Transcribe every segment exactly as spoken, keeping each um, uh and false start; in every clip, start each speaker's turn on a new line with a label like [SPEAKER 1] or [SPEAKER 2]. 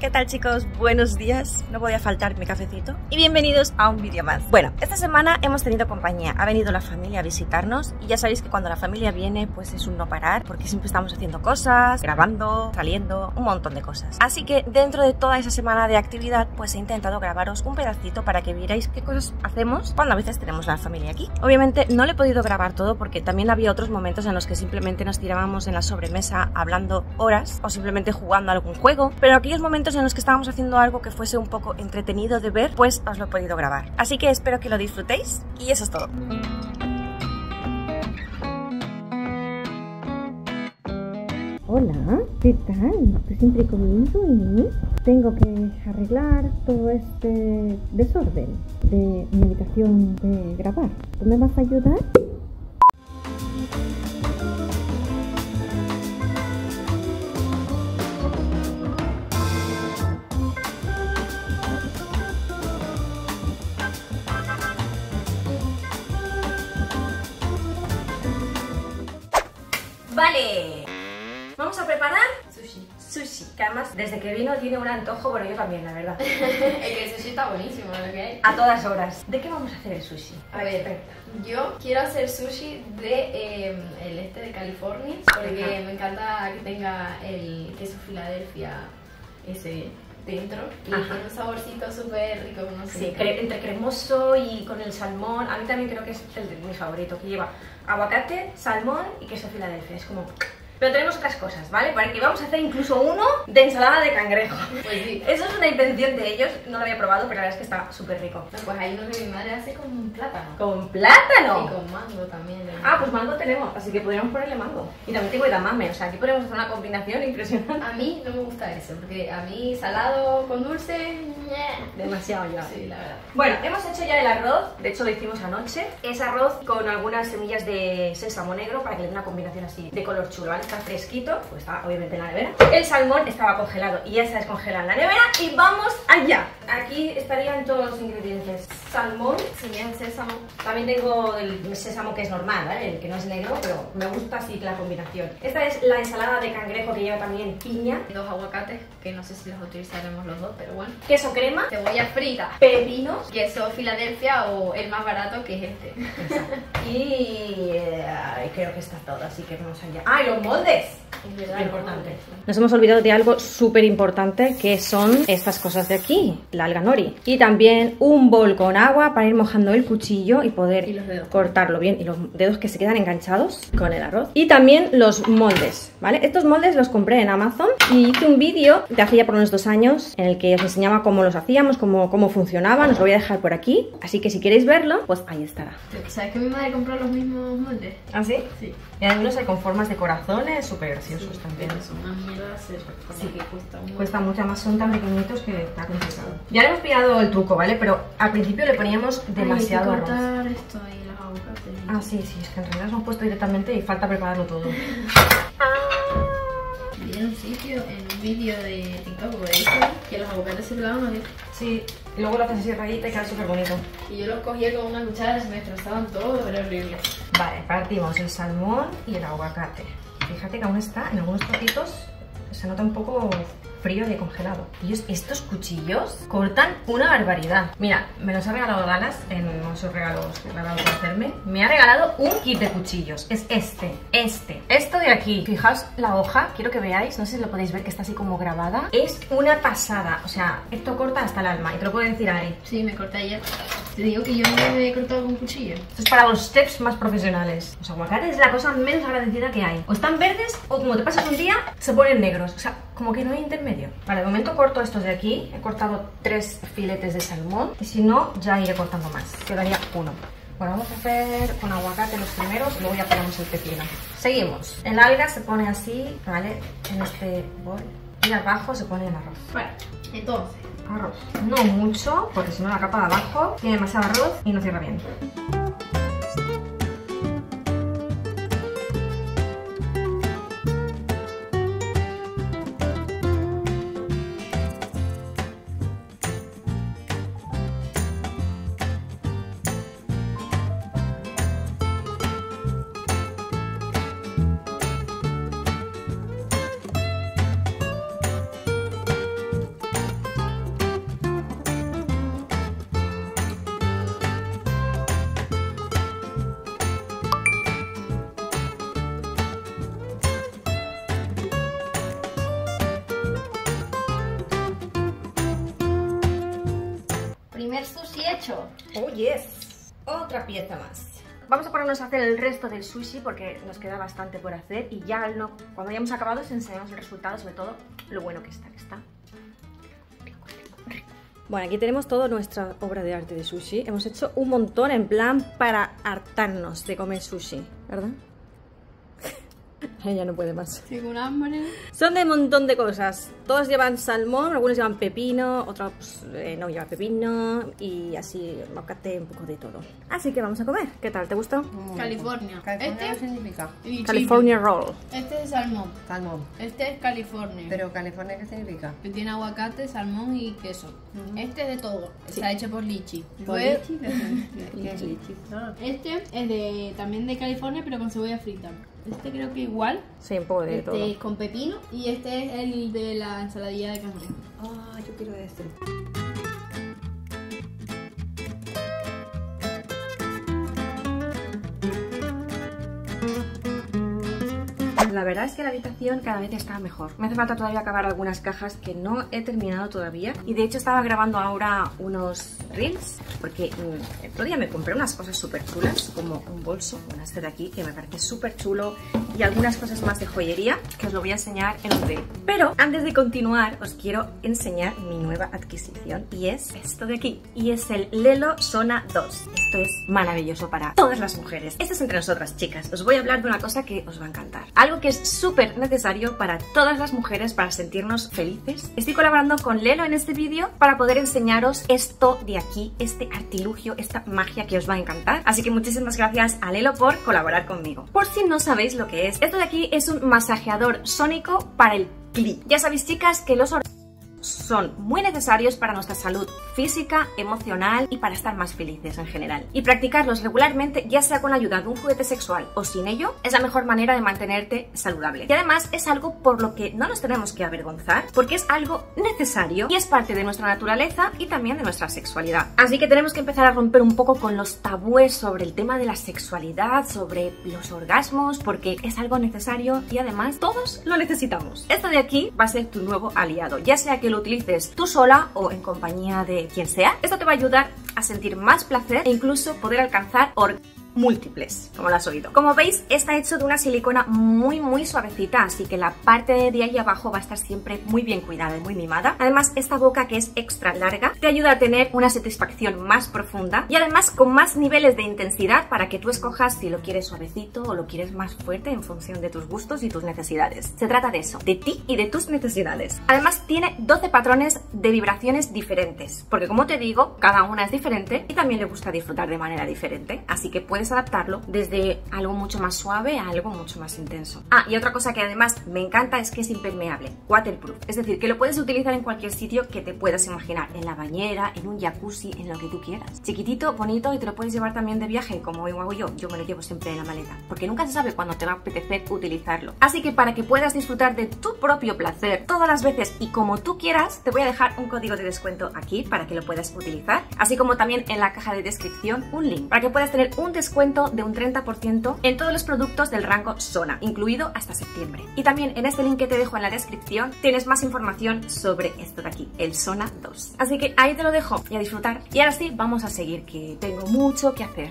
[SPEAKER 1] ¿Qué tal, chicos? Buenos días, no podía faltar mi cafecito y bienvenidos a un vídeo más. Bueno, esta semana hemos tenido compañía, ha venido la familia a visitarnos y ya sabéis que cuando la familia viene pues es un no parar porque siempre estamos haciendo cosas, grabando, saliendo, un montón de cosas. Así que dentro de toda esa semana de actividad pues he intentado grabaros un pedacito para que vierais qué cosas hacemos cuando a veces tenemos la familia aquí. Obviamente no le he podido grabar todo porque también había otros momentos en los que simplemente nos tirábamos en la sobremesa hablando horas o simplemente jugando a algún juego, pero aquellos momentos en los que estábamos haciendo algo que fuese un poco entretenido de ver, pues os lo he podido grabar. Así que espero que lo disfrutéis y eso es todo.
[SPEAKER 2] Hola, ¿qué tal? ¿Tú siempre conmigo y tengo que arreglar todo este desorden de mi habitación de grabar? ¿Tú me vas a ayudar?
[SPEAKER 1] Vale, vamos a preparar sushi. Sushi, que además desde que vino tiene un antojo, bueno, yo también, la verdad.
[SPEAKER 3] Es que el sushi está buenísimo, lo que hay.
[SPEAKER 1] A todas horas. ¿De qué vamos a hacer el sushi?
[SPEAKER 3] A ver, yo quiero hacer sushi de eh, el este de California, porque
[SPEAKER 1] Ajá.
[SPEAKER 3] me encanta que tenga el queso Filadelfia ese dentro y
[SPEAKER 1] Ajá.
[SPEAKER 3] tiene un saborcito súper rico, no sé.
[SPEAKER 1] Sí, cre entre cremoso y con el salmón. A mí también creo que es el de mi favorito, que lleva aguacate, salmón y queso Filadelfia. Es como... Pero tenemos otras cosas, ¿vale? Para que vamos a hacer incluso uno de ensalada de cangrejo.
[SPEAKER 3] Pues sí.
[SPEAKER 1] Eso es una invención de ellos, no lo había probado, pero la verdad es que está súper rico.
[SPEAKER 3] No, pues hay uno que mi madre hace con plátano.
[SPEAKER 1] ¿Con plátano?
[SPEAKER 3] Y con mango también.
[SPEAKER 1] Ah, pues mango tenemos, así que podríamos ponerle mango. Y también tengo edamame, o sea, aquí podemos hacer una combinación impresionante.
[SPEAKER 3] A mí no me gusta eso, porque a mí salado con dulce, ñe.
[SPEAKER 1] Demasiado ya.
[SPEAKER 3] Sí, la verdad.
[SPEAKER 1] Bueno, hemos hecho ya el arroz, de hecho lo hicimos anoche. Es arroz con algunas semillas de sésamo negro para que le dé una combinación así de color chulo, ¿vale? Está fresquito, pues está obviamente en la nevera. El salmón estaba congelado y ya se descongela en la nevera y vamos allá. Aquí estarían todos los ingredientes. Salmón,
[SPEAKER 3] Semilla de sésamo.
[SPEAKER 1] también tengo el sésamo que es normal, ¿vale? El que no es negro, pero me gusta así la combinación. Esta es la ensalada de cangrejo que lleva también piña,
[SPEAKER 3] Dos aguacates, que no sé si los utilizaremos los dos, pero bueno.
[SPEAKER 1] queso crema,
[SPEAKER 3] Cebolla frita,
[SPEAKER 1] pepinos
[SPEAKER 3] queso Filadelfia o el más barato que es este.
[SPEAKER 1] y eh, creo que está todo, así que vamos allá. ¡Ah, y los moldes!
[SPEAKER 3] Es verdad,
[SPEAKER 1] Importante.
[SPEAKER 3] ¿no?
[SPEAKER 1] Nos hemos olvidado de algo súper importante, que son estas cosas de aquí, la alga nori. Y también un bol con agua para ir mojando el cuchillo y poder
[SPEAKER 3] Y los dedos.
[SPEAKER 1] cortarlo bien. Y los dedos que se quedan enganchados con el arroz. Y también los moldes, ¿vale? Estos moldes los compré en Amazon y hice un vídeo de hace ya por unos dos años en el que os enseñaba cómo los hacíamos, cómo, cómo funcionaban. Os lo voy a dejar por aquí. Así que si queréis verlo, pues ahí estará.
[SPEAKER 3] ¿Sabes que mi madre compró los mismos moldes?
[SPEAKER 1] ¿Ah, sí?
[SPEAKER 3] Sí.
[SPEAKER 1] Y algunos hay con formas de corazones, súper graciosos también.
[SPEAKER 3] Pero son una mierda hacer, como
[SPEAKER 1] Sí.
[SPEAKER 3] que cuesta un
[SPEAKER 1] Cuesta mucho, más son tan pequeñitos que está complicado. Ya le hemos pillado el truco, ¿vale? Pero al principio le poníamos demasiado
[SPEAKER 3] Hay que
[SPEAKER 1] arroz.
[SPEAKER 3] cortar esto ahí, los aguacates.
[SPEAKER 1] Ah, sí, sí, es que en realidad nos hemos puesto directamente y falta prepararlo todo.
[SPEAKER 3] Vi en un sitio, en un vídeo de TikTok por ahí, que los aguacates se pegaban así.
[SPEAKER 1] Sí, y luego lo haces así rayita y queda súper bonito.
[SPEAKER 3] Y yo los cogía con una cuchara y se me destrozaban todo, era horrible.
[SPEAKER 1] Vale, partimos el salmón y el aguacate. Fíjate que aún está, en algunos trocitos se nota un poco frío de congelado. Y estos cuchillos cortan una barbaridad. Mira, me los ha regalado Dallas en esos regalos que le ha dado por hacerme. Me ha regalado un kit de cuchillos. Es este, este, esto de aquí. Fijaos la hoja, quiero que veáis, no sé si lo podéis ver que está así como grabada. Es una pasada, o sea, esto corta hasta el alma y te lo puedo decir Ari.
[SPEAKER 3] Sí, me corté ayer. Te digo que yo me he cortado con un cuchillo.
[SPEAKER 1] Esto es para los chefs más profesionales. Los aguacates es la cosa menos agradecida que hay. O están verdes o como te pasas un día, se ponen negros. O sea, como que no hay intermedio. Vale, de momento corto estos de aquí. He cortado tres filetes de salmón. Y si no, ya iré cortando más. Quedaría uno. Bueno, vamos a hacer con aguacate los primeros, luego ya ponemos el pepino. Seguimos. El alga se pone así, ¿vale? En este bol. Y abajo se pone el arroz.
[SPEAKER 3] Bueno, entonces,
[SPEAKER 1] Arroz. No mucho, porque si no la capa de abajo tiene demasiado arroz y no cierra bien.
[SPEAKER 3] hecho.
[SPEAKER 1] Oh, yes. Otra pieza más. Vamos a ponernos a hacer el resto del sushi porque nos queda bastante por hacer y ya no, cuando hayamos acabado os enseñamos el resultado, sobre todo lo bueno que está, que está. Bueno, aquí tenemos toda nuestra obra de arte de sushi. Hemos hecho un montón en plan para hartarnos de comer sushi, ¿verdad? Ella no puede más.
[SPEAKER 3] Tengo un hambre.
[SPEAKER 1] Son de un montón de cosas. Todos llevan salmón, algunos llevan pepino, otros pues, eh, no llevan pepino y así, aguacate, un poco de todo. Así que vamos a comer. ¿Qué tal? ¿Te gustó?
[SPEAKER 3] Mm. California.
[SPEAKER 4] ¿California
[SPEAKER 3] Este
[SPEAKER 4] qué significa?
[SPEAKER 3] y
[SPEAKER 1] California
[SPEAKER 3] chicken.
[SPEAKER 1] Roll.
[SPEAKER 3] Este es salmón.
[SPEAKER 4] Salmón.
[SPEAKER 3] Este es California.
[SPEAKER 4] ¿Pero California qué significa?
[SPEAKER 3] Que tiene aguacate, salmón y queso.
[SPEAKER 4] Ujú.
[SPEAKER 3] Este es de todo.
[SPEAKER 1] Sí.
[SPEAKER 3] Está hecho por Lichi.
[SPEAKER 4] ¿Por
[SPEAKER 3] Fue-
[SPEAKER 4] lichi? ¿Qué es- qué es lichi? Ah.
[SPEAKER 3] Este es de también de California, pero con cebolla frita. Este creo que igual.
[SPEAKER 1] Sí, un poco de
[SPEAKER 3] Este
[SPEAKER 1] todo.
[SPEAKER 3] es con pepino y este es el de la ensaladilla de cangrejo.
[SPEAKER 4] Ah, yo quiero este.
[SPEAKER 1] La verdad es que la habitación cada vez está mejor. Me hace falta todavía acabar algunas cajas que no he terminado todavía. Y de hecho estaba grabando ahora unos reels porque mmm, el otro día me compré unas cosas súper chulas, como un bolso, una este de aquí, que me parece súper chulo, y algunas cosas más de joyería que os lo voy a enseñar en un reel. Pero antes de continuar os quiero enseñar mi nueva adquisición y es esto de aquí. Y es el Lelo Sona dos. Esto es maravilloso para todas las mujeres. Esto es entre nosotras, chicas. Os voy a hablar de una cosa que os va a encantar. Algo que es súper necesario para todas las mujeres para sentirnos felices. Estoy colaborando con Lelo en este vídeo para poder enseñaros esto de aquí, este artilugio, esta magia que os va a encantar. Así que muchísimas gracias a Lelo por colaborar conmigo. Por si no sabéis lo que es, esto de aquí es un masajeador sónico para el clí. Ya sabéis, chicas, que los son muy necesarios para nuestra salud física, emocional y para estar más felices en general. Y practicarlos regularmente, ya sea con la ayuda de un juguete sexual o sin ello, es la mejor manera de mantenerte saludable. Y además es algo por lo que no nos tenemos que avergonzar, porque es algo necesario y es parte de nuestra naturaleza y también de nuestra sexualidad. Así que tenemos que empezar a romper un poco con los tabúes sobre el tema de la sexualidad, sobre los orgasmos, porque es algo necesario y además todos lo necesitamos. Esto de aquí va a ser tu nuevo aliado, ya sea que lo utilices tú sola o en compañía de quien sea. Esto te va a ayudar a sentir más placer e incluso poder alcanzar orgasmos múltiples, como lo has oído. Como veis, está hecho de una silicona muy muy suavecita, así que la parte de ahí abajo va a estar siempre muy bien cuidada y muy mimada. Además, esta boca, que es extra larga, te ayuda a tener una satisfacción más profunda y además con más niveles de intensidad para que tú escojas si lo quieres suavecito o lo quieres más fuerte en función de tus gustos y tus necesidades. Se trata de eso, de ti y de tus necesidades. Además, tiene doce patrones de vibraciones diferentes, porque como te digo, cada una es diferente y también le gusta disfrutar de manera diferente, así que puedes adaptarlo desde algo mucho más suave a algo mucho más intenso. Ah, y otra cosa que además me encanta es que es impermeable, waterproof, es decir, que lo puedes utilizar en cualquier sitio que te puedas imaginar, en la bañera, en un jacuzzi, en lo que tú quieras. Chiquitito, bonito, y te lo puedes llevar también de viaje, como hago yo. Yo me lo llevo siempre en la maleta, porque nunca se sabe cuándo te va a apetecer utilizarlo. Así que para que puedas disfrutar de tu propio placer todas las veces y como tú quieras, te voy a dejar un código de descuento aquí para que lo puedas utilizar, así como también en la caja de descripción un link para que puedas tener un descuento de un treinta por ciento en todos los productos del rango Sona, incluido hasta septiembre. Y también en este link que te dejo en la descripción tienes más información sobre esto de aquí, el Sona dos. Así que ahí te lo dejo y a disfrutar. Y ahora sí, vamos a seguir, que tengo mucho que hacer.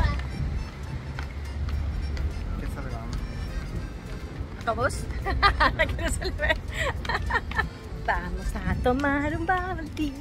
[SPEAKER 1] ¿Todos? Que no se le ve. Vamos a tomar un bubble tea.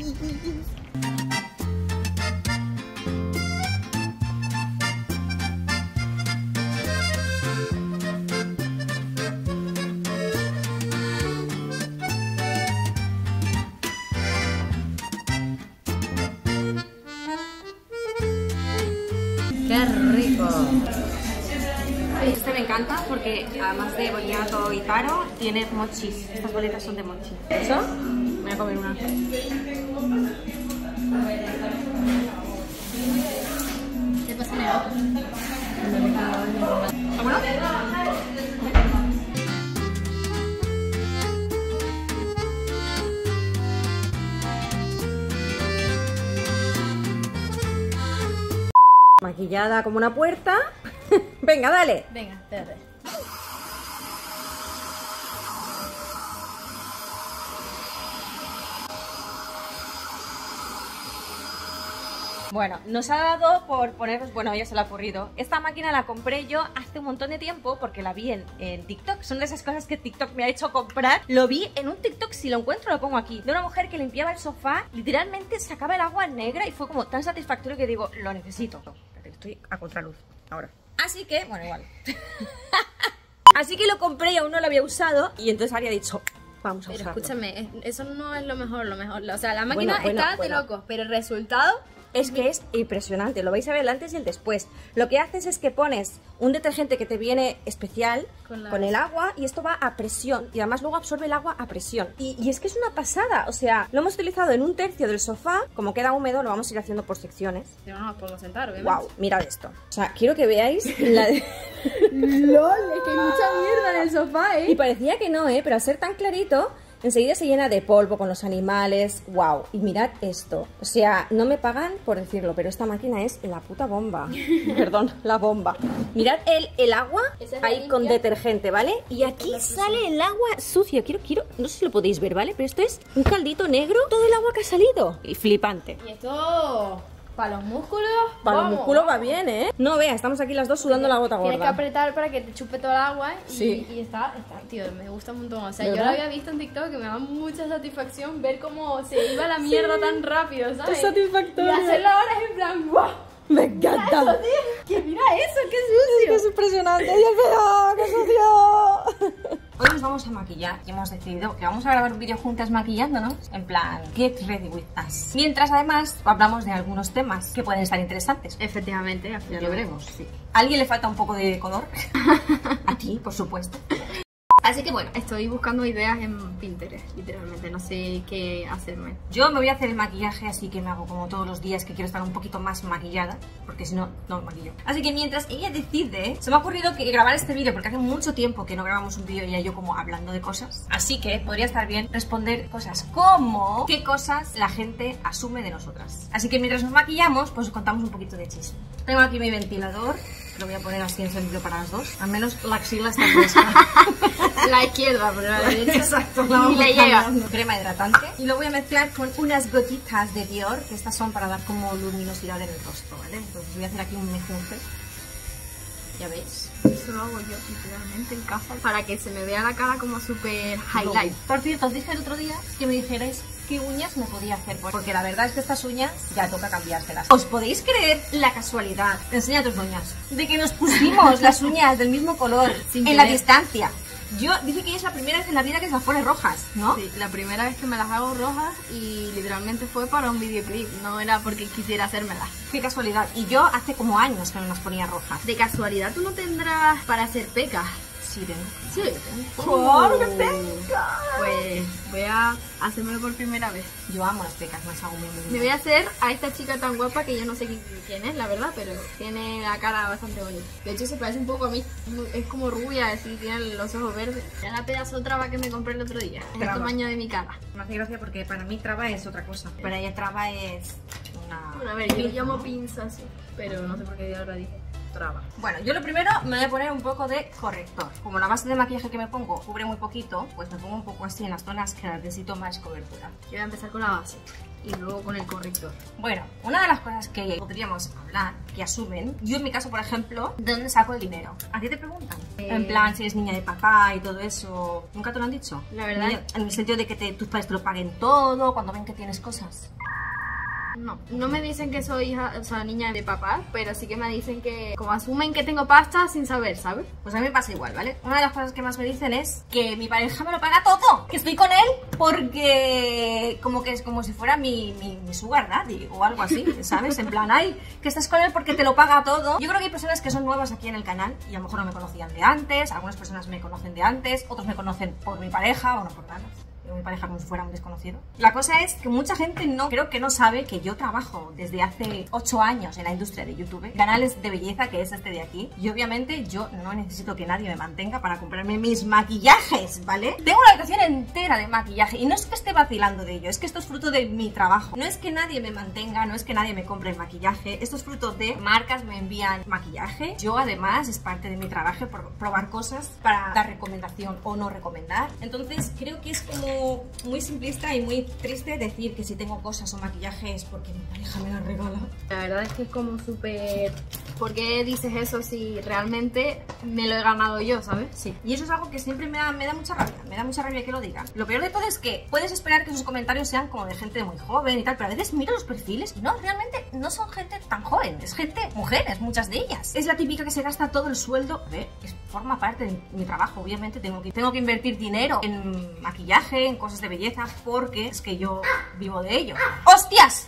[SPEAKER 4] ¡Qué rico!
[SPEAKER 1] Este me encanta porque además de boniato y taro, tiene mochis. Estas boletas son de mochi. ¿Eso? Me voy a comer una.
[SPEAKER 3] ¿Qué pasa en el ojo?
[SPEAKER 1] ¿Vámonos? Maquillada como una puerta. Venga, dale.
[SPEAKER 3] Venga, espérate.
[SPEAKER 1] Bueno, nos ha dado por poneros, bueno, ya se le ha ocurrido. Esta máquina la compré yo hace un montón de tiempo porque la vi en, en TikTok. Son de esas cosas que TikTok me ha hecho comprar. Lo vi en un TikTok, si lo encuentro lo pongo aquí, de una mujer que limpiaba el sofá, literalmente sacaba el agua negra y fue como tan satisfactorio que digo, lo necesito. Estoy a contraluz ahora. Así que, bueno, igual. Así que lo compré y aún no lo había usado y entonces había dicho, vamos a
[SPEAKER 3] Pero
[SPEAKER 1] usarlo.
[SPEAKER 3] escúchame, eso no es lo mejor, lo mejor. O sea, la máquina
[SPEAKER 1] Bueno, bueno,
[SPEAKER 3] está
[SPEAKER 1] bueno.
[SPEAKER 3] de locos, pero el resultado...
[SPEAKER 1] Es que es impresionante, lo vais a ver el antes y el después. Lo que haces es que pones un detergente que te viene especial
[SPEAKER 3] Con
[SPEAKER 1] con,
[SPEAKER 3] la-
[SPEAKER 1] el agua y esto va a presión y además luego absorbe el agua a presión. Y, y es que es una pasada, o sea, lo hemos utilizado en un tercio del sofá, como queda húmedo lo vamos a ir haciendo por secciones.
[SPEAKER 3] Yo no nos podemos sentar, obviamente.
[SPEAKER 1] Wow, mirad esto. O sea, quiero que veáis la...
[SPEAKER 3] ¡Lol! Es que hay mucha mierda en el sofá,
[SPEAKER 1] Y
[SPEAKER 3] ¿eh?
[SPEAKER 1] parecía que no, ¿eh? Pero al ser tan clarito, enseguida se llena de polvo con los animales. ¡Wow! Y mirad esto. O sea, no me pagan por decirlo, pero esta máquina es la puta bomba. Perdón, la bomba. Mirad el, el agua
[SPEAKER 3] Esa es la
[SPEAKER 1] ahí con
[SPEAKER 3] limpia.
[SPEAKER 1] detergente, ¿vale? Y aquí sale el agua sucia. Quiero, quiero, no sé si lo podéis ver, ¿vale? Pero esto es un caldito negro, todo el agua que ha salido. Y flipante.
[SPEAKER 3] Y esto... Para los músculos...
[SPEAKER 1] Para los
[SPEAKER 3] vamos.
[SPEAKER 1] músculos va bien, ¿eh? No, vea, estamos aquí las dos sudando la gota
[SPEAKER 3] Tienes que
[SPEAKER 1] gorda.
[SPEAKER 3] apretar para que te chupe todo el agua y,
[SPEAKER 1] Sí.
[SPEAKER 3] y está, está, tío, me gusta un montón. O sea, yo
[SPEAKER 1] ¿Verdad?
[SPEAKER 3] lo había visto en TikTok que me da mucha satisfacción ver cómo se iba la mierda tan rápido, ¿sabes?
[SPEAKER 1] Es satisfactorio.
[SPEAKER 3] Y hacerlo ahora es en plan, ¡guau!
[SPEAKER 1] Me encanta.
[SPEAKER 3] Eso, tío, que mira eso, qué sucio.
[SPEAKER 1] Es impresionante. ¡Dios mío! ¡Qué sucio! Hoy nos vamos a maquillar y hemos decidido que vamos a grabar un vídeo juntas maquillándonos. En plan, get ready with us. Mientras además hablamos de algunos temas que pueden estar interesantes.
[SPEAKER 3] Efectivamente,
[SPEAKER 1] Ya lo veremos, sí. ¿A alguien le falta un poco de color? A ti, por supuesto.
[SPEAKER 3] Así que bueno, estoy buscando ideas en Pinterest, literalmente, no sé qué hacerme.
[SPEAKER 1] Yo me voy a hacer el maquillaje, así que me hago como todos los días que quiero estar un poquito más maquillada, porque si no, no me maquillo. Así que mientras ella decide, se me ha ocurrido que grabar este vídeo, porque hace mucho tiempo que no grabamos un vídeo y yo como hablando de cosas. Así que podría estar bien responder cosas como qué cosas la gente asume de nosotras. Así que mientras nos maquillamos, pues os contamos un poquito de chisme. Tengo aquí mi ventilador, lo voy a poner así en sentido para las dos. Al menos la axila está fresca.
[SPEAKER 3] La izquierda, pero la derecha.
[SPEAKER 1] Exacto, la
[SPEAKER 3] Y
[SPEAKER 1] vamos
[SPEAKER 3] le llega.
[SPEAKER 1] cambiando. Crema hidratante. Y lo voy a mezclar con unas gotitas de Dior, que estas son para dar como luminosidad en el rostro, ¿vale? Entonces voy a hacer aquí un mejunje. Ya veis.
[SPEAKER 3] Eso lo hago yo literalmente en casa para que se me vea la cara como súper highlight.
[SPEAKER 1] Por cierto, os dije el otro día que me dijerais qué uñas me podía hacer, porque la verdad es que estas uñas ya toca cambiárselas. ¿Os podéis creer la casualidad? Enseña tus uñas. De que nos pusimos las uñas del mismo color
[SPEAKER 3] Sin
[SPEAKER 1] en la
[SPEAKER 3] querer.
[SPEAKER 1] distancia. Yo dice que es la primera vez en la vida que se las pone rojas, ¿no?
[SPEAKER 3] Sí, la primera vez que me las hago rojas y literalmente fue para un videoclip, no era porque quisiera hacérmelas.
[SPEAKER 1] Qué casualidad. Y yo hace como años que no las ponía rojas.
[SPEAKER 3] De casualidad, ¿tú no tendrás para hacer pecas?
[SPEAKER 1] Sí, tengo.
[SPEAKER 3] Sí.
[SPEAKER 1] ¡Claro que tengo!
[SPEAKER 3] Pues voy a hacérmelo por primera vez.
[SPEAKER 1] Yo amo las pecas, me las hago muy
[SPEAKER 3] Me
[SPEAKER 1] bien.
[SPEAKER 3] voy a hacer a esta chica tan guapa que yo no sé quién, quién es, la verdad, pero tiene la cara bastante bonita. De hecho, se parece un poco a mí. Es como rubia, así, tiene los ojos verdes. Era la pedazo de traba que me compré el otro día. Es el
[SPEAKER 1] Traba.
[SPEAKER 3] tamaño de mi cara.
[SPEAKER 1] Me hace gracia porque para mí traba es otra cosa. Para ella traba es una...
[SPEAKER 3] Bueno, a ver, yo lo llamo pinza, sí, pero no sé por qué ahora dije traba.
[SPEAKER 1] Bueno, yo lo primero me voy a poner un poco de corrector. Como la base de maquillaje que me pongo cubre muy poquito, pues me pongo un poco así en las zonas que necesito más cobertura.
[SPEAKER 3] Yo voy a empezar con la base y luego con el corrector.
[SPEAKER 1] Bueno, una de las cosas que podríamos hablar, que asumen, yo en mi caso, por ejemplo, ¿de dónde saco el dinero? ¿A ti te preguntan?
[SPEAKER 3] Eh.
[SPEAKER 1] En plan, si eres niña de papá y todo eso, ¿nunca te lo han dicho?
[SPEAKER 3] La verdad-
[SPEAKER 1] Niña- En el sentido de que te- tus padres te lo paguen todo, cuando ven que tienes cosas.
[SPEAKER 3] No, no me dicen que soy hija, o sea, niña de papá, pero sí que me dicen que como asumen que tengo pasta sin saber, ¿sabes?
[SPEAKER 1] Pues a mí me pasa igual, ¿vale? Una de las cosas que más me dicen es que mi pareja me lo paga todo, que estoy con él porque como que es como si fuera mi, mi, mi sugar daddy o algo así, ¿sabes? En plan, ay, que estás con él porque te lo paga todo. Yo creo que hay personas que son nuevas aquí en el canal y a lo mejor no me conocían de antes, algunas personas me conocen de antes, otros me conocen por mi pareja o no por nada. Mi pareja como si fuera un desconocido. La cosa es que mucha gente no, creo que no sabe que yo trabajo desde hace ocho años en la industria de YouTube, canales de belleza que es este de aquí, y obviamente yo no necesito que nadie me mantenga para comprarme mis maquillajes, ¿vale? Tengo una habitación entera de maquillaje y no es que esté vacilando de ello, es que esto es fruto de mi trabajo. No es que nadie me mantenga, no es que nadie me compre el maquillaje, esto es fruto de marcas me envían maquillaje. Yo además es parte de mi trabajo por probar cosas para dar recomendación o no recomendar. Entonces creo que es como muy, muy simplista y muy triste decir que si tengo cosas o maquillaje es porque mi pareja me las regala.
[SPEAKER 3] La verdad es que es como súper... ¿Por qué dices eso si realmente me lo he ganado yo, sabes?
[SPEAKER 1] Sí, y eso es algo que siempre me da, me da mucha rabia, me da mucha rabia que lo digan. Lo peor de todo es que puedes esperar que sus comentarios sean como de gente muy joven y tal, pero a veces miro los perfiles y no, realmente no son gente tan joven, es gente, mujeres, muchas de ellas. Es la típica que se gasta todo el sueldo, a ver, es, forma parte de mi trabajo, obviamente tengo que, tengo que invertir dinero en maquillaje, en cosas de belleza, porque es que yo vivo de ello. ¡Hostias!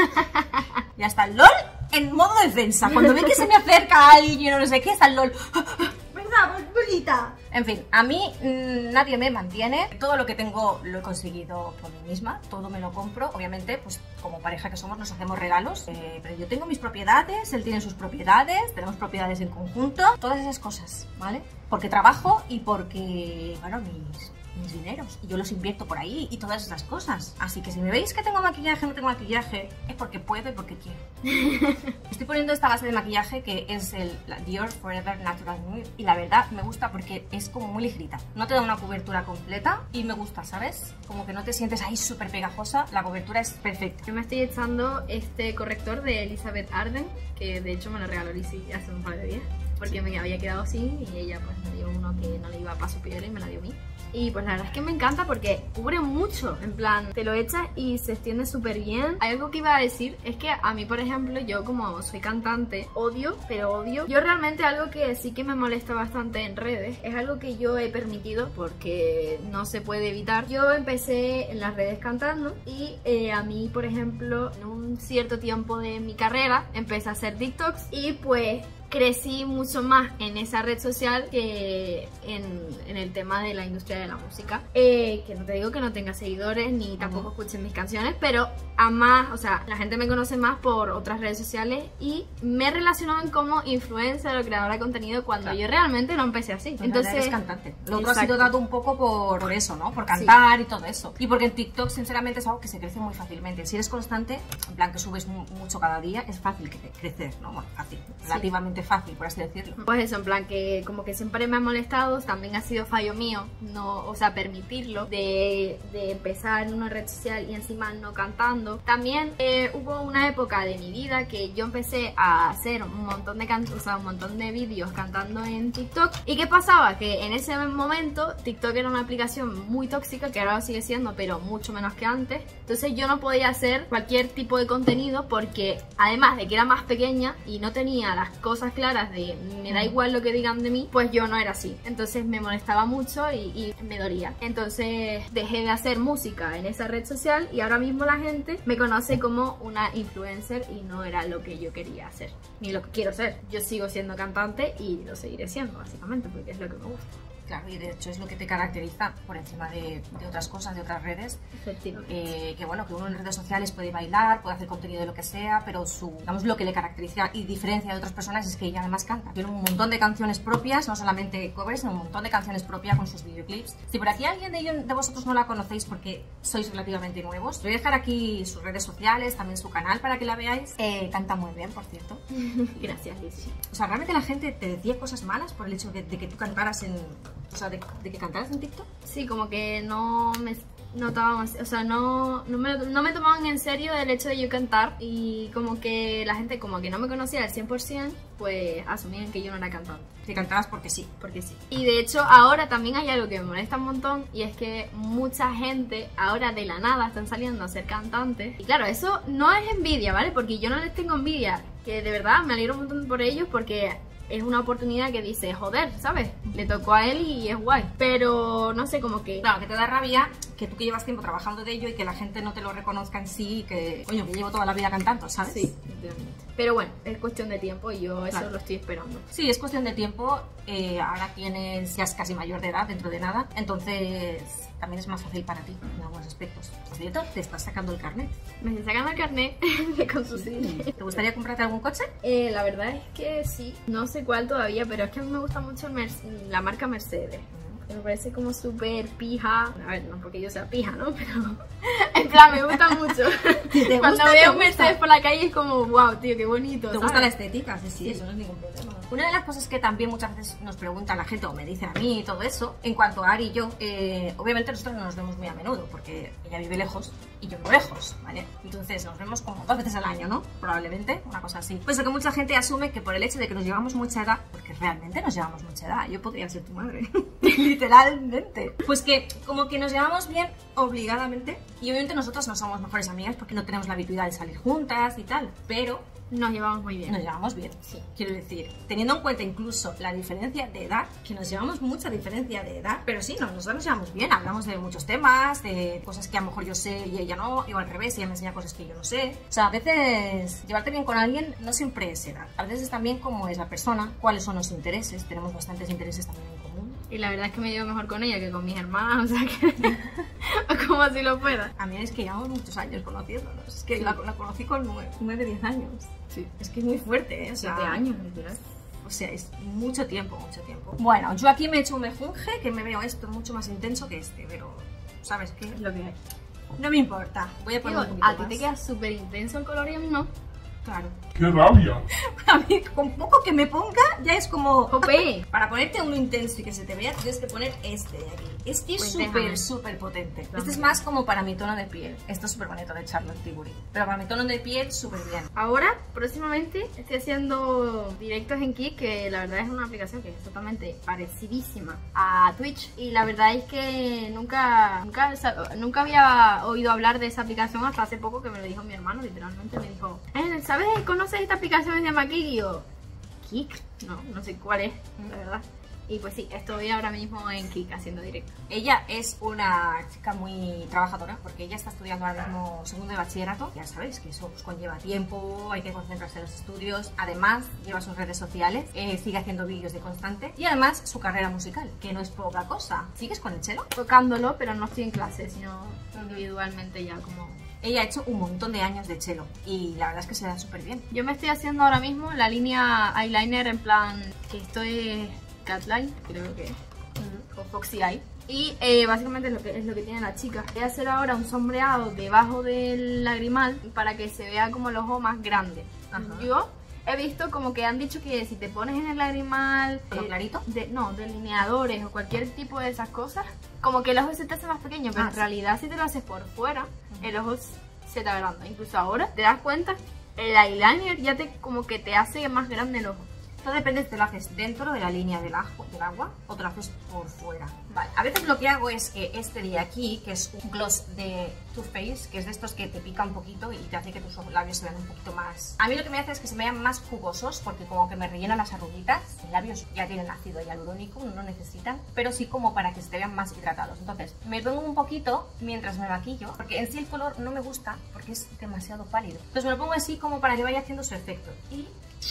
[SPEAKER 1] Ya está el LOL en modo defensa. Cuando ve que se me acerca alguien o no sé qué, está el LOL. ¿Verdad, bolita? En fin, a mí mmm, nadie me mantiene. Todo lo que tengo lo he conseguido por mí misma. Todo me lo compro. Obviamente, pues como pareja que somos nos hacemos regalos. Eh, pero yo tengo mis propiedades, él tiene sus propiedades, tenemos propiedades en conjunto. Todas esas cosas, ¿vale? Porque trabajo y porque, bueno, mis... mis dineros y yo los invierto por ahí y todas esas cosas. Así que si me veis que tengo maquillaje o no tengo maquillaje es porque puedo y porque quiero. Estoy poniendo esta base de maquillaje que es el Dior Forever Natural Nude y la verdad me gusta porque es como muy ligerita. No te da una cobertura completa y me gusta, ¿sabes? Como que no te sientes ahí súper pegajosa. La cobertura es perfecta.
[SPEAKER 3] Yo me estoy echando este corrector de Elizabeth Arden, que de hecho me lo regaló Lizzie hace un par de días porque me había quedado sin y ella pues me dio uno que no le iba para su piel y me la dio a mí. Y pues la verdad es que me encanta porque cubre mucho, en plan, te lo echas y se extiende súper bien. Hay algo que iba a decir, es que a mí, por ejemplo, yo como soy cantante, odio, pero odio. Yo realmente algo que sí que me molesta bastante en redes, es algo que yo he permitido porque no se puede evitar. Yo empecé en las redes cantando y eh, a mí, por ejemplo, en un cierto tiempo de mi carrera, empecé a hacer TikToks y pues... crecí mucho más en esa red social que en, en el tema de la industria de la música. Eh, que no te digo que no tenga seguidores ni tampoco escuchen mis canciones, pero a más, o sea, la gente me conoce más por otras redes sociales y me relacionaban como influencer o creadora de contenido cuando claro. yo realmente no empecé así.
[SPEAKER 1] Entonces,
[SPEAKER 3] Entonces
[SPEAKER 1] eres cantante. Lo otro
[SPEAKER 3] exacto.
[SPEAKER 1] ha sido dado un poco por, por eso, ¿no? Por cantar sí. y todo eso. Y porque en TikTok, sinceramente, es algo que se crece muy fácilmente. Si eres constante, en plan que subes mucho cada día, es fácil que crecer, ¿no? Bueno, fácil, sí. relativamente fácil, por así decirlo.
[SPEAKER 3] Pues eso, en plan que como que siempre me ha molestado, también ha sido fallo mío, no, o sea, permitirlo, de, de empezar en una red social y encima no cantando. También eh, hubo una época de mi vida que yo empecé a hacer un montón de cantos, o sea, un montón de vídeos cantando en TikTok. ¿Y qué pasaba? Que en ese momento TikTok era una aplicación muy tóxica, que ahora lo sigue siendo, pero mucho menos que antes. Entonces yo no podía hacer cualquier tipo de contenido porque además de que era más pequeña y no tenía las cosas claras de me da igual lo que digan de mí, pues yo no era así. Entonces me molestaba mucho y, y me dolía. Entonces dejé de hacer música en esa red social y ahora mismo la gente me conoce como una influencer y no era lo que yo quería hacer, ni lo que quiero ser. Yo sigo siendo cantante y lo seguiré siendo, básicamente, porque es lo que me gusta.
[SPEAKER 1] Claro, y de hecho es lo que te caracteriza por encima de, de otras cosas, de otras redes.
[SPEAKER 3] Efectivamente.
[SPEAKER 1] Eh, que bueno, que uno en redes sociales puede bailar, puede hacer contenido de lo que sea, pero su, digamos, lo que le caracteriza y diferencia de otras personas es que ella además canta. Tiene un montón de canciones propias, no solamente covers, sino un montón de canciones propias con sus videoclips. Si por aquí alguien de, ellos, de vosotros no la conocéis porque sois relativamente nuevos, os voy a dejar aquí sus redes sociales, también su canal para que la veáis. Eh, canta muy bien, por cierto.
[SPEAKER 3] Gracias, Lizzie.
[SPEAKER 1] O sea, realmente la gente te decía cosas malas por el hecho de, de que tú cantaras en... O sea, de, de que cantaras en TikTok.
[SPEAKER 3] Sí, como que no me notaban, o sea, no, no, me, no me tomaban en serio el hecho de yo cantar y como que la gente como que no me conocía al cien por cien, pues asumían que yo no era cantante.
[SPEAKER 1] Que cantabas porque sí.
[SPEAKER 3] Porque sí. Y de hecho ahora también hay algo que me molesta un montón y es que mucha gente ahora de la nada están saliendo a ser cantantes. Y claro, eso no es envidia, ¿vale? Porque yo no les tengo envidia, que de verdad me alegro un montón por ellos porque... es una oportunidad que dice, joder, ¿sabes? Le tocó a él y es guay. Pero no sé, como que...
[SPEAKER 1] Claro, que te da rabia que tú que llevas tiempo trabajando de ello y que la gente no te lo reconozca en sí y que, coño, que llevo toda la vida cantando, ¿sabes?
[SPEAKER 3] Sí, efectivamente. Pero bueno, es cuestión de tiempo y yo eso claro. lo estoy esperando.
[SPEAKER 1] Sí, es cuestión de tiempo. Eh, ahora tienes, ya es casi mayor de edad, dentro de nada. Entonces, también es más fácil para ti en algunos aspectos. Por cierto, te estás sacando el carnet.
[SPEAKER 3] Me estoy sacando el carnet de conducir.
[SPEAKER 1] Sí. ¿Te gustaría comprarte algún coche?
[SPEAKER 3] Eh, la verdad es que sí. No sé cuál todavía, pero es que a mí me gusta mucho el Mer la marca Mercedes. Me parece como súper pija. A ver, no porque yo sea pija, ¿no? Pero en plan, me gusta mucho.
[SPEAKER 1] Si te
[SPEAKER 3] Cuando
[SPEAKER 1] gusta,
[SPEAKER 3] veo
[SPEAKER 1] te
[SPEAKER 3] un Mercedes
[SPEAKER 1] gusta.
[SPEAKER 3] por la calle es como, wow, tío, qué bonito.
[SPEAKER 1] ¿Te
[SPEAKER 3] ¿sabes?
[SPEAKER 1] gusta la estética? Sí, sí, eso no es ningún problema. Una de las cosas que también muchas veces nos pregunta la gente o me dice a mí y todo eso, en cuanto a Ari y yo, eh, obviamente nosotros no nos vemos muy a menudo porque ella vive lejos y yo vivo lejos, ¿vale? Entonces nos vemos como dos veces al año, ¿no? Probablemente, una cosa así. Pues lo que mucha gente asume que por el hecho de que nos llevamos mucha edad, porque realmente nos llevamos mucha edad, yo podría ser tu madre, literalmente. Pues que como que nos llevamos bien obligadamente y obviamente nosotros no somos mejores amigas porque no tenemos la habitual de salir juntas y tal, pero
[SPEAKER 3] Nos llevamos muy bien.
[SPEAKER 1] nos llevamos bien, sí. Quiero decir, teniendo en cuenta incluso la diferencia de edad, que nos llevamos mucha diferencia de edad, pero sí, no, nosotros nos llevamos bien, hablamos de muchos temas, de cosas que a lo mejor yo sé y ella no, y al revés, ella me enseña cosas que yo no sé. O sea, a veces llevarte bien con alguien no siempre es edad, a veces es también cómo es la persona, cuáles son los intereses, tenemos bastantes intereses también en común.
[SPEAKER 3] Y la verdad es que me llevo mejor con ella que con mis hermanas, o sea que... como si lo fuera.
[SPEAKER 1] A mí es que llevamos muchos años conociéndonos, es que la, la conocí con nueve, diez años.
[SPEAKER 3] Sí.
[SPEAKER 1] Es que es muy fuerte, ¿eh? O sea,
[SPEAKER 3] Siete años, literal.
[SPEAKER 1] O sea, es mucho tiempo, mucho tiempo. Bueno, yo aquí me he hecho un mejunje que me veo esto mucho más intenso que este, pero ¿sabes qué?
[SPEAKER 3] Es lo que hay.
[SPEAKER 1] No me importa. Voy a poner
[SPEAKER 3] Digo,
[SPEAKER 1] un poquito
[SPEAKER 3] a ti
[SPEAKER 1] más.
[SPEAKER 3] te queda súper intenso el color y a mí no.
[SPEAKER 1] Claro.
[SPEAKER 5] ¡Qué rabia!
[SPEAKER 1] A mí, con poco que me ponga, ya es como...
[SPEAKER 3] ¡Jope!
[SPEAKER 1] Para ponerte uno intenso y que se te vea, tienes que poner este de aquí. Este es
[SPEAKER 3] Pues
[SPEAKER 1] súper,
[SPEAKER 3] déjame.
[SPEAKER 1] súper potente.
[SPEAKER 3] Dame.
[SPEAKER 1] Este es más como para mi tono de piel. Esto es súper bonito de Charlotte Tilbury. Pero para mi tono de piel, súper bien.
[SPEAKER 3] Ahora, próximamente, estoy haciendo directos en Kick, que la verdad es una aplicación que es totalmente parecidísima a Twitch. Y la verdad es que nunca, nunca, nunca había oído hablar de esa aplicación hasta hace poco, que me lo dijo mi hermano, literalmente me dijo, eh, ¿sabes? ¿Conoces esta aplicación que se llama Kick? Y yo, ¿Kick? No, no sé cuál es, la verdad. Y pues sí, estoy ahora mismo en Kick haciendo directo.
[SPEAKER 1] Ella es una chica muy trabajadora porque ella está estudiando ahora mismo segundo de bachillerato. Ya sabéis que eso pues, conlleva tiempo, hay que concentrarse en los estudios. Además, lleva sus redes sociales, eh, sigue haciendo vídeos de constante y además su carrera musical, que no es poca cosa. ¿Sigues con el cello?
[SPEAKER 3] Tocándolo, pero no estoy en clase, sino individualmente ya como...
[SPEAKER 1] Ella ha hecho un montón de años de cello y la verdad es que se da súper bien.
[SPEAKER 3] Yo me estoy haciendo ahora mismo la línea eyeliner en plan que esto es Catline, creo que es, o Foxy Eye. Y eh, básicamente es lo, que, es lo que tiene la chica. Voy a hacer ahora un sombreado debajo del lagrimal para que se vea como el ojo más grande.
[SPEAKER 1] Ajá.
[SPEAKER 3] Yo he visto como que han dicho que si te pones en el lagrimal...
[SPEAKER 1] ¿Lo clarito?
[SPEAKER 3] De, no, delineadores o cualquier tipo de esas cosas, como que el ojo se te hace más pequeño, pero
[SPEAKER 1] Ah,
[SPEAKER 3] en
[SPEAKER 1] sí.
[SPEAKER 3] realidad si te lo haces por fuera, el ojo se te agranda. Incluso ahora, ¿te das cuenta? El eyeliner ya te como que te hace más grande el ojo.
[SPEAKER 1] Todo depende si te lo haces dentro de la línea del, ajo, del agua o te lo haces por fuera. Vale, a veces lo que hago es que este de aquí, que es un gloss de Too Faced, que es de estos que te pica un poquito y te hace que tus labios se vean un poquito más... A mí lo que me hace es que se me vean más jugosos porque como que me rellenan las arruguitas. Los labios ya tienen ácido hialurónico, no lo necesitan, pero sí como para que se te vean más hidratados. Entonces, me pongo un poquito mientras me maquillo, porque en sí el color no me gusta porque es demasiado pálido. Entonces me lo pongo así como para que vaya haciendo su efecto. Y...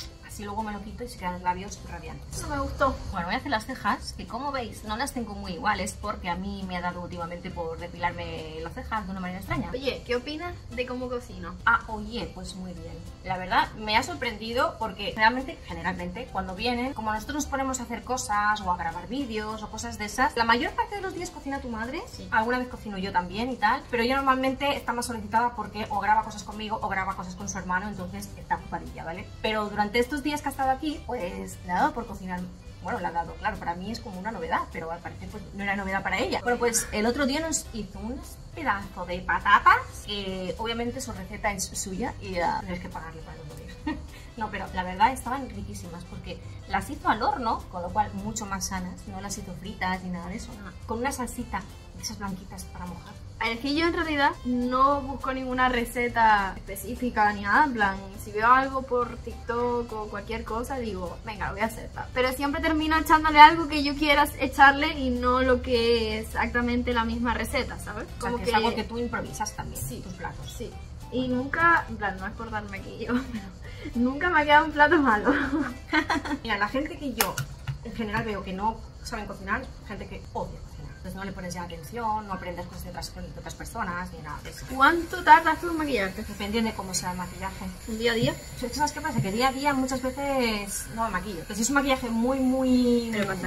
[SPEAKER 1] y luego me lo quito y se quedan los labios radiantes.
[SPEAKER 3] Eso me gustó.
[SPEAKER 1] Bueno, voy a hacer las cejas, que como veis no las tengo muy iguales porque a mí me ha dado últimamente por depilarme las cejas de una manera extraña.
[SPEAKER 3] Oye, ¿qué opinas de cómo cocino?
[SPEAKER 1] Ah, oye, pues muy bien. La verdad me ha sorprendido porque generalmente, generalmente cuando vienen, como nosotros nos ponemos a hacer cosas o a grabar vídeos o cosas de esas, la mayor parte de los días cocina tu madre,
[SPEAKER 3] Sí.
[SPEAKER 1] alguna vez cocino yo también y tal, pero ella normalmente está más solicitada porque o graba cosas conmigo o graba cosas con su hermano, entonces está ocupadilla, ¿vale? Pero durante estos días que ha estado aquí, pues le ha dado por cocinar. Bueno, le ha dado, claro, para mí es como una novedad, pero al parecer pues, no era novedad para ella. Bueno, pues el otro día nos hizo un pedazo de patatas, que obviamente su receta es suya y uh, tienes que pagarle para no morir. No, pero la verdad estaban riquísimas porque las hizo al horno, con lo cual mucho más sanas, no las hizo fritas ni nada de eso, no. Con una salsita de esas blanquitas para mojar.
[SPEAKER 3] Es que yo en realidad no busco ninguna receta específica ni nada, en plan, si veo algo por TikTok o cualquier cosa, digo, venga, lo voy a hacer. tal. Pero siempre termino echándole algo que yo quiera echarle y no lo que es exactamente la misma receta, ¿sabes?
[SPEAKER 1] O sea, que es algo que tú improvisas también,
[SPEAKER 3] Sí.
[SPEAKER 1] tus platos.
[SPEAKER 3] Sí. Y nunca, en plan, no es por darme aquí yo, pero nunca me ha quedado un plato malo.
[SPEAKER 1] Mira, la gente que yo en general veo que no saben cocinar, gente que odia cocinar. Entonces no le pones ya atención, no aprendes cosas de otras, de otras personas ni nada de eso.
[SPEAKER 3] ¿Cuánto tardas tú en maquillarte?
[SPEAKER 1] Depende de cómo sea el maquillaje.
[SPEAKER 3] ¿Un día a día?
[SPEAKER 1] Es que ¿sabes qué pasa? Que día a día muchas veces no me maquillo. Pero si es un maquillaje muy, muy...
[SPEAKER 3] Pero para salir.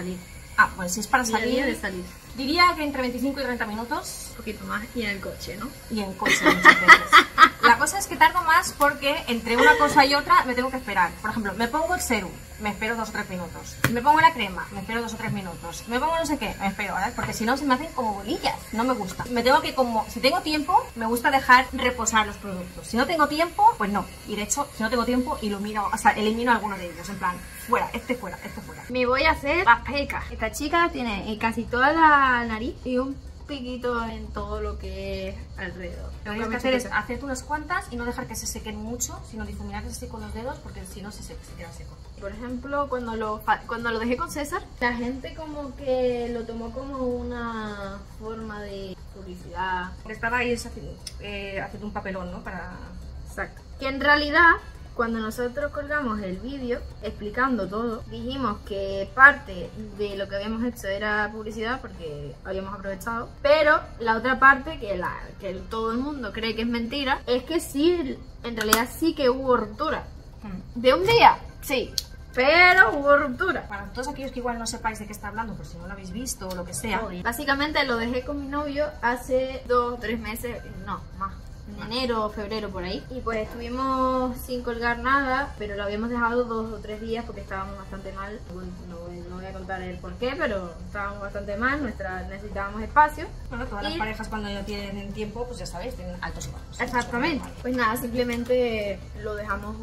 [SPEAKER 1] Ah, pues si es para
[SPEAKER 3] Día a
[SPEAKER 1] salir,
[SPEAKER 3] día de salir.
[SPEAKER 1] diría que entre veinticinco y treinta minutos.
[SPEAKER 3] Un poquito más y en el coche, ¿no?
[SPEAKER 1] Y en coche muchas veces. La cosa es que tardo más porque entre una cosa y otra me tengo que esperar. Por ejemplo, me pongo el serum, me espero dos o tres minutos. Me pongo la crema, me espero dos o tres minutos. Me pongo no sé qué, me espero, ¿verdad? Porque si no se me hacen como bolillas, no me gusta. Me tengo que como, si tengo tiempo, me gusta dejar reposar los productos. Si no tengo tiempo, pues no. Y de hecho, si no tengo tiempo, ilumino, o sea, elimino alguno de ellos, en plan, fuera, este fuera, este fuera.
[SPEAKER 3] Me voy a hacer las pecas. Esta chica tiene casi toda la nariz y un piquito en todo lo que es alrededor.
[SPEAKER 1] Lo que tienes que hacer es hacerte unas cuantas y no dejar que se sequen mucho, sino difuminarlas así con los dedos, porque si no se, se, se queda seco.
[SPEAKER 3] Por ejemplo, cuando lo, cuando lo dejé con César, la gente como que lo tomó como una forma de publicidad.
[SPEAKER 1] Estaba ahí haciendo, eh, haciendo un papelón, ¿no? Para...
[SPEAKER 3] Exacto. Que en realidad, cuando nosotros colgamos el vídeo explicando todo, dijimos que parte de lo que habíamos hecho era publicidad porque habíamos aprovechado, pero la otra parte, que, la, que todo el mundo cree que es mentira, es que sí, en realidad sí que hubo ruptura. ¿De un día? Sí. Pero hubo ruptura.
[SPEAKER 1] Para todos aquellos que igual no sepáis de qué está hablando, por si no lo habéis visto o lo que sea.
[SPEAKER 3] Básicamente lo dejé con mi novio hace dos o tres meses, no, más. En enero o febrero por ahí. Y pues estuvimos sin colgar nada, pero lo habíamos dejado dos o tres días porque estábamos bastante mal. Bueno, no, no voy a contar el por qué, pero estábamos bastante mal, nuestra, necesitábamos espacio.
[SPEAKER 1] Bueno, todas
[SPEAKER 3] y...
[SPEAKER 1] las parejas cuando ya tienen tiempo, pues ya sabéis, tienen altos y bajos.
[SPEAKER 3] Exactamente. Pues nada, simplemente lo dejamos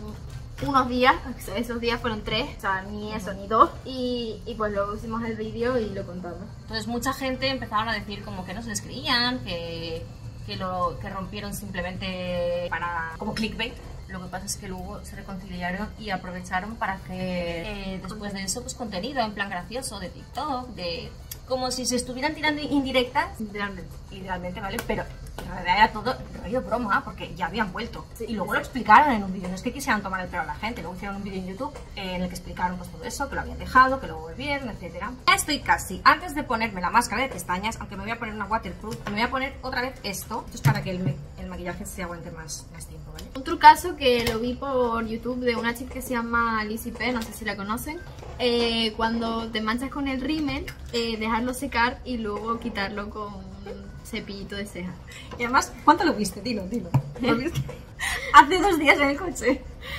[SPEAKER 3] unos días, esos días fueron tres, o sea, ni eso, ni dos, y, y pues luego hicimos el vídeo y lo contamos.
[SPEAKER 1] Entonces mucha gente empezaron a decir como que no se les creían, que, que lo que rompieron simplemente para como clickbait. Lo que pasa es que luego se reconciliaron y aprovecharon para hacer eh, después de eso pues contenido en plan gracioso de TikTok, de como si se estuvieran tirando indirectas, literalmente, literalmente, ¿vale? Pero en realidad era todo rollo broma, porque ya habían vuelto. Sí, y luego lo explicaron en un vídeo, no es que quisieran tomar el pelo a la gente, luego hicieron un vídeo en YouTube eh, en el que explicaron pues todo eso, que lo habían dejado, que luego volvieron, etcétera. Ya estoy casi, antes de ponerme la máscara de pestañas, aunque me voy a poner una waterproof, me voy a poner otra vez esto, esto es para que el, el maquillaje se aguante más, más tiempo, ¿vale?
[SPEAKER 3] Un trucazo que lo vi por YouTube de una chica que se llama Lizzy P, no sé si la conocen. Eh, cuando te manchas con el rímel, eh, dejarlo secar y luego quitarlo con un cepillito de ceja.
[SPEAKER 1] Y además, ¿cuánto lo viste? Dilo, dilo. ¿Lo viste? Hace dos días en el coche.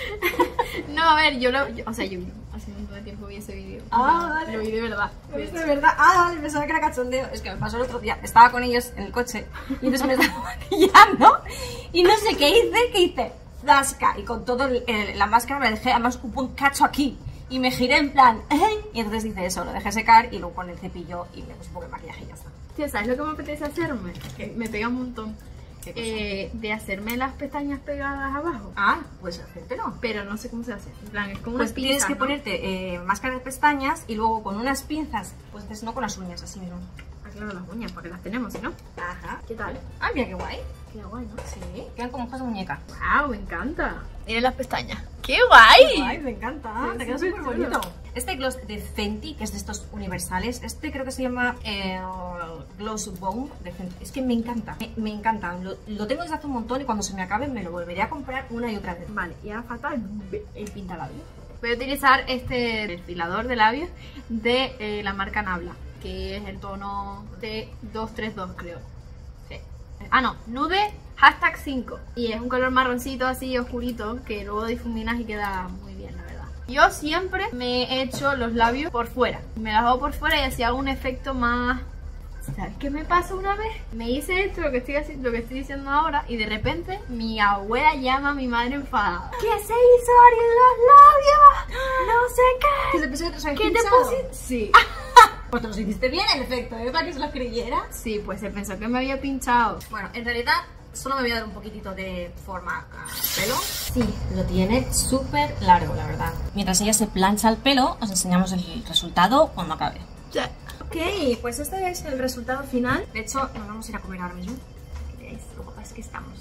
[SPEAKER 3] No, a ver, yo lo... Yo, o sea, yo hace un montón de tiempo vi ese vídeo.
[SPEAKER 1] Ah, vale.
[SPEAKER 3] Lo vi de verdad.
[SPEAKER 1] ¿Lo viste de verdad? Ah, vale, pensaba que era cachondeo. Es que me pasó el otro día. Estaba con ellos en el coche y entonces me estaba maquillando y no sé qué hice, ¿qué hice? Zasca. Y con todo el, el, la máscara me dejé, además hubo un cacho aquí. Y me giré en plan, ¿eh? Y entonces hice eso, lo dejé secar y luego con el cepillo y me puse un poco de maquillaje y ya está.
[SPEAKER 3] Tío, ¿sabes lo que me apetece hacerme? Que me pega un montón.
[SPEAKER 1] ¿Qué cosa?
[SPEAKER 3] Eh, de hacerme las pestañas pegadas abajo.
[SPEAKER 1] Ah, pues hacértelo.
[SPEAKER 3] Pero no sé cómo se hace. En plan, es como
[SPEAKER 1] Pues
[SPEAKER 3] unas
[SPEAKER 1] tienes
[SPEAKER 3] pinzas,
[SPEAKER 1] que
[SPEAKER 3] ¿no?
[SPEAKER 1] ponerte eh, máscara de pestañas y luego con unas pinzas, pues entonces no con las uñas, así mismo.
[SPEAKER 3] Ah, claro, las uñas, porque las tenemos, ¿no?
[SPEAKER 1] Ajá.
[SPEAKER 3] ¿Qué tal?
[SPEAKER 1] Ah, mira qué guay.
[SPEAKER 3] Qué guay, ¿no?
[SPEAKER 1] Sí, quedan como hojas de muñeca.
[SPEAKER 3] ¡Wow! Me encanta. Miren las pestañas. ¡Qué guay!
[SPEAKER 1] Ay, me encanta,
[SPEAKER 3] Sí,
[SPEAKER 1] te queda
[SPEAKER 3] súper
[SPEAKER 1] súper bonito.
[SPEAKER 3] chulo.
[SPEAKER 1] Este gloss de Fenty, que es de estos universales, este creo que se llama eh, Gloss Bomb de Fenty. Es que me encanta, me, me encanta. Lo, lo tengo desde hace un montón y cuando se me acabe me lo volveré a comprar una y otra vez.
[SPEAKER 3] Vale, y ahora falta el,
[SPEAKER 1] El pintalabio.
[SPEAKER 3] Voy a utilizar este perfilador de labios de eh, la marca Nabla, que es el tono T dos tres dos, creo. Sí. Ah, no, nude hashtag cinco. Y es un color marroncito así oscurito que luego difuminas y queda muy bien, la verdad. Yo siempre me he hecho los labios por fuera. Me los hago por fuera y así hago un efecto más... ¿Sabes qué me pasó una vez? Me hice esto, lo que estoy haciendo, lo que estoy diciendo ahora, y de repente mi abuela llama a mi madre enfadada. ¿Qué se hizo en los labios? No sé qué.
[SPEAKER 1] ¿Que se pensó que te los habías
[SPEAKER 3] ¿Qué te
[SPEAKER 1] pinchado?
[SPEAKER 3] pusiste? Sí.
[SPEAKER 1] Pues te los hiciste bien, en efecto, ¿eh? Para que se lo creyera.
[SPEAKER 3] Sí, pues se pensó que me había pinchado.
[SPEAKER 1] Bueno, en realidad solo me voy a dar un poquito de forma al pelo. Sí, lo tiene súper largo, la verdad. Mientras ella se plancha el pelo, os enseñamos el resultado cuando acabe.
[SPEAKER 3] Ya.
[SPEAKER 1] Ok, pues este es el resultado final. De hecho, nos vamos a ir a comer ahora mismo. Que veáis lo guapas que estamos.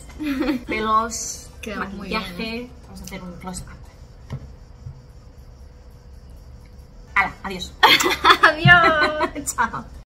[SPEAKER 1] Pelos,
[SPEAKER 3] Quedamos muy
[SPEAKER 1] maquillaje.
[SPEAKER 3] bien.
[SPEAKER 1] Vamos a hacer un close-up. ¡Hala! Adiós.
[SPEAKER 3] Adiós.
[SPEAKER 1] Chao.